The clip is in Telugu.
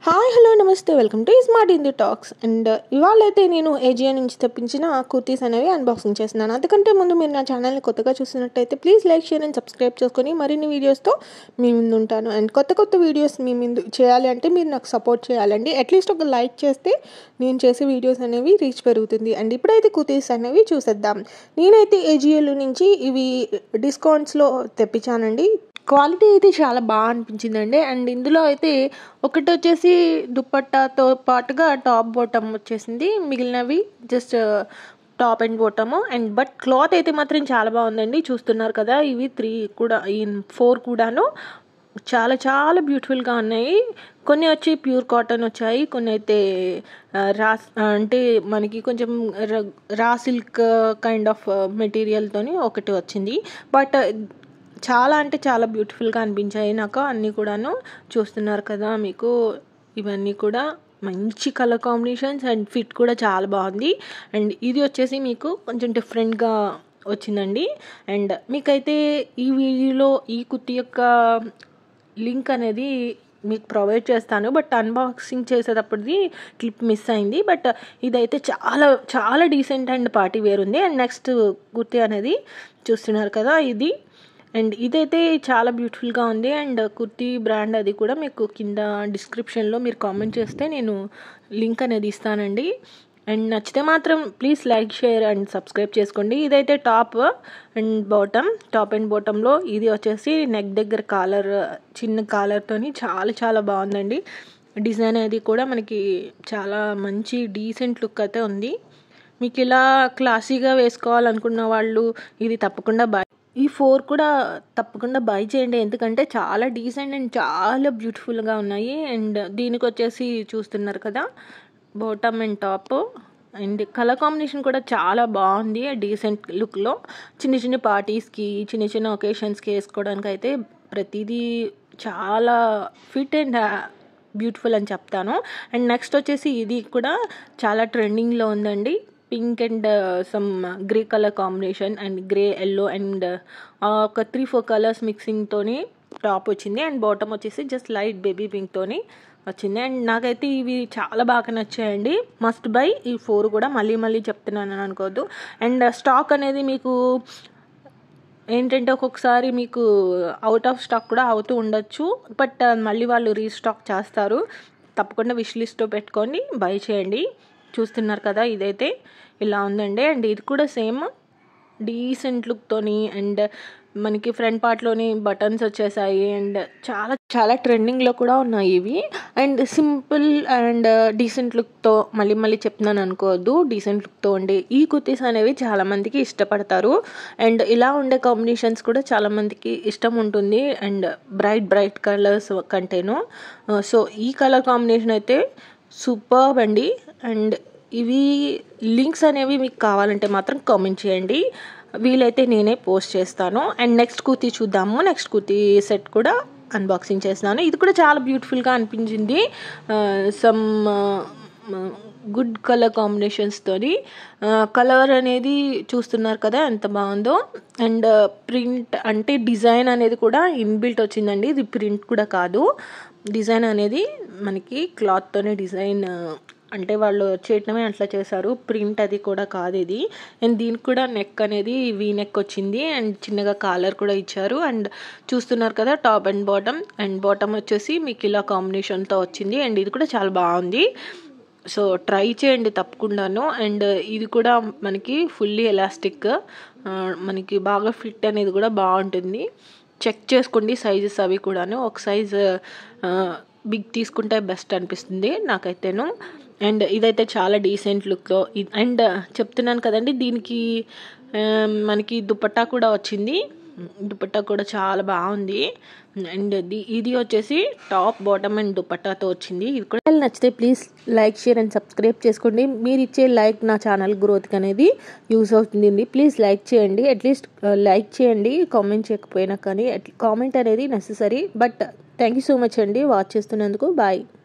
హాయ్ హలో నమస్తే welcome to smart Hindi talks. And ఇవాళైతే నేను ఏజియో నుంచి తెప్పించిన కుర్తీస్ అనేవి అన్బాక్సింగ్ చేస్తున్నాను. అందుకంటే ముందు మీరు నా ఛానల్ని కొత్తగా చూసినట్టయితే please like share and subscribe చేసుకొని మరిన్ని వీడియోస్తో మీ ముందు ఉంటాను. అండ్ కొత్త వీడియోస్ మీ ముందు చేయాలి అంటే మీరు నాకు సపోర్ట్ చేయాలండి. అట్లీస్ట్ ఒక లైక్ చేస్తే నేను చేసే వీడియోస్ అనేవి రీచ్ పెరుగుతుంది. అండ్ ఇప్పుడైతే కుర్తీస్ అనేవి చూసేద్దాం. నేనైతే ఏజియోలో నుంచి ఇవి డిస్కౌంట్స్లో తెప్పించానండి. క్వాలిటీ అయితే చాలా బాగా అనిపించిందండి. అండ్ ఇందులో అయితే ఒకటి వచ్చేసి దుపట్టాతో పాటుగా టాప్ బాటమ్ వచ్చేసింది, మిగిలినవి just top and bottom. And but cloth అయితే మాత్రం చాలా బాగుందండి. చూస్తున్నారు కదా, ఇవి 3 కూడా 4 కూడాను చాలా చాలా బ్యూటిఫుల్గా ఉన్నాయి. కొన్ని వచ్చి ప్యూర్ కాటన్ వచ్చాయి, కొన్ని అయితే అంటే మనకి కొంచెం రా సిల్క్ కైండ్ ఆఫ్ మెటీరియల్తోని ఒకటి వచ్చింది. బట్ చాలా అంటే చాలా బ్యూటిఫుల్గా అనిపించాయి నాకు అన్నీ కూడాను. చూస్తున్నారు కదా, మీకు ఇవన్నీ కూడా మంచి కలర్ కాంబినేషన్స్ అండ్ ఫిట్ కూడా చాలా బాగుంది. అండ్ ఇది వచ్చేసి మీకు కొంచెం డిఫరెంట్గా వచ్చిందండి. అండ్ మీకైతే ఈ వీడియోలో ఈ కుర్తీ యొక్క లింక్ అనేది మీకు ప్రొవైడ్ చేస్తాను. బట్ అన్బాక్సింగ్ చేసేటప్పటిది క్లిప్ మిస్ అయింది. బట్ ఇదైతే చాలా చాలా డీసెంట్ అండ్ పార్టీ వేర్ ఉంది. అండ్ నెక్స్ట్ కుర్తీ అనేది చూస్తున్నారు కదా, ఇది. అండ్ ఇదైతే చాలా బ్యూటిఫుల్గా ఉంది. అండ్ కుర్తీ బ్రాండ్ అది కూడా మీకు కింద డిస్క్రిప్షన్లో మీరు కామెంట్ చేస్తే నేను లింక్ అనేది ఇస్తానండి. అండ్ నచ్చితే మాత్రం please like share and subscribe చేసుకోండి. ఇదైతే టాప్ అండ్ బాటంలో ఇది వచ్చేసి నెక్ దగ్గర కాలర్, చిన్న కాలర్తోని చాలా చాలా బాగుందండి. డిజైన్ అది కూడా మనకి చాలా మంచి డీసెంట్ లుక్ అయితే ఉంది. మీకు ఇలా క్లాసీగా వేసుకోవాలనుకున్న వాళ్ళు ఇది తప్పకుండా ఈ 4 కూడా తప్పకుండా బై చేయండి. ఎందుకంటే చాలా డీసెంట్ అండ్ చాలా బ్యూటిఫుల్గా ఉన్నాయి. అండ్ దీనికి వచ్చేసి చూస్తున్నారు కదా, bottom and top. And colour combination కూడా చాలా బాగుంది డీసెంట్ లుక్లో. చిన్న పార్టీస్కి, చిన్న ఒకేషన్స్కి వేసుకోవడానికి అయితే ప్రతిదీ చాలా ఫిట్ అండ్ బ్యూటిఫుల్ అని చెప్తాను. అండ్ నెక్స్ట్ వచ్చేసి ఇది కూడా చాలా ట్రెండింగ్లో ఉందండి. Pink and some grey colour combination and grey yellow and ఒక 3-4 కలర్స్ మిక్సింగ్తోని టాప్ వచ్చింది. అండ్ బాటమ్ వచ్చేసి జస్ట్ లైట్ బేబీ పింక్తోని వచ్చింది. అండ్ నాకైతే ఇవి చాలా బాగా నచ్చాయండి. మస్ట్ బై ఈ 4 కూడా. మళ్ళీ చెప్తున్నాను అని అనుకోవద్దు. అండ్ స్టాక్ అనేది మీకు ఏంటంటే ఒక్కొక్కసారి మీకు అవుట్ ఆఫ్ స్టాక్ కూడా అవుతూ ఉండొచ్చు. బట్ మళ్ళీ వాళ్ళు రీస్టాక్ చేస్తారు. తప్పకుండా విష్ లిస్ట్లో పెట్టుకొని బై చేయండి. చూస్తున్నారు కదా, ఇదైతే ఇలా ఉందండి. అండ్ ఇది కూడా సేమ్ డీసెంట్ లుక్తోని అండ్ మనకి ఫ్రంట్ పార్ట్లోని బటన్స్ వచ్చేసాయి. అండ్ చాలా చాలా ట్రెండింగ్లో కూడా ఉన్నాయి ఇవి. అండ్ సింపుల్ అండ్ డీసెంట్ లుక్తో, మళ్ళీ చెప్తున్నాను అనుకోవద్దు, డీసెంట్ లుక్తో ఉండే ఈ కుర్తీస్ అనేవి చాలామందికి ఇష్టపడతారు. అండ్ ఇలా ఉండే కాంబినేషన్స్ కూడా చాలామందికి ఇష్టం ఉంటుంది. అండ్ బ్రైట్ కలర్స్ కంటేను. సో ఈ కలర్ కాంబినేషన్ అయితే సూపర్బ్ అండి. అండ్ ఇవి లింక్స్ అనేవి మీకు కావాలంటే మాత్రం కామెంట్ చేయండి, వీలైతే నేనే పోస్ట్ చేస్తాను. అండ్ నెక్స్ట్ కుర్తీ చూద్దాము. నెక్స్ట్ కుర్తీ సెట్ కూడా అన్బాక్సింగ్ చేస్తున్నాను. ఇది కూడా చాలా బ్యూటిఫుల్గా అనిపించింది. సమ్ గుడ్ కలర్ కాంబినేషన్స్తోని. కలర్ అనేది చూస్తున్నారు కదా ఎంత బాగుందో. అండ్ ప్రింట్ అంటే డిజైన్ అనేది కూడా ఇన్బిల్ట్ వచ్చిందండి. ఇది ప్రింట్ కూడా కాదు, డిజైన్ అనేది మనకి క్లాత్తోనే డిజైన్, అంటే వాళ్ళు చేయటమే అట్లా చేశారు. ప్రింట్ అది కూడా కాదు ఇది. అండ్ దీనికి కూడా నెక్ అనేది వీ నెక్ వచ్చింది. అండ్ చిన్నగా కాలర్ కూడా ఇచ్చారు. అండ్ చూస్తున్నారు కదా, టాప్ అండ్ బాటమ్ వచ్చేసి మీకు ఇలా కాంబినేషన్తో వచ్చింది. అండ్ ఇది కూడా చాలా బాగుంది. సో ట్రై చేయండి తప్పకుండాను. అండ్ ఇది కూడా మనకి ఫుల్లీ ఎలాస్టిక్, మనకి బాగా ఫిట్ అనేది కూడా బాగుంటుంది. చెక్ చేసుకోండి సైజెస్ అవి కూడాను. ఒక సైజ్ బిగ్ తీసుకుంటే బెస్ట్ అనిపిస్తుంది నాకైతేను. అండ్ ఇదైతే చాలా డీసెంట్ లుక్లో. అండ్ చెప్తున్నాను కదండి, దీనికి మనకి దుపట్టా కూడా వచ్చింది. దుపట్టా కూడా చాలా బాగుంది. అండ్ ఇది వచ్చేసి టాప్ బాటమ్ అండ్ దుపట్టాతో వచ్చింది. ఇది కూడా నచ్చితే please like share and subscribe చేసుకోండి. మీరు ఇచ్చే లైక్ నా ఛానల్ గ్రోత్కి అనేది యూస్ అవుతుంది. ప్లీజ్ లైక్ చేయండి, అట్లీస్ట్ లైక్ చేయండి. కామెంట్ చేయకపోయినా కానీ కామెంట్ అనేది necessary. But thank you so much అండి వాచ్ చేస్తున్నందుకు. బాయ్.